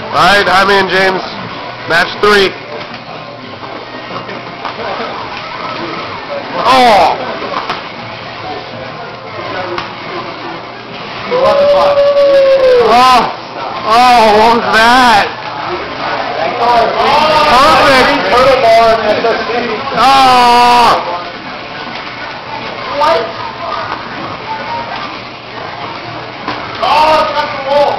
Alright, Jaime and James, match 3. Oh! Oh! Oh, what was that? Perfect! Oh! What? Oh, it's got the wall!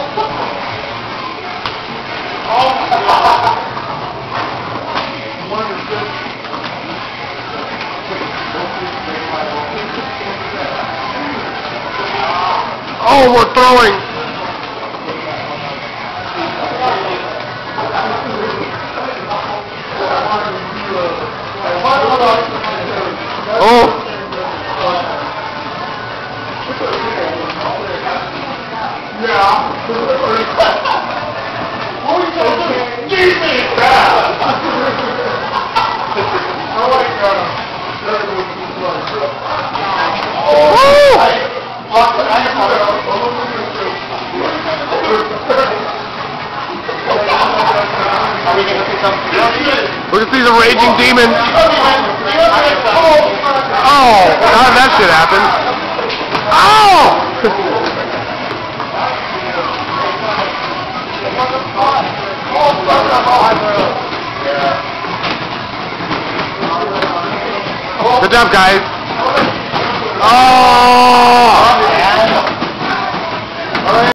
Oh, we're throwing! Oh! Yeah. Look at these raging demons. Oh, how did that shit happen? Oh! Good job, guys. Oh!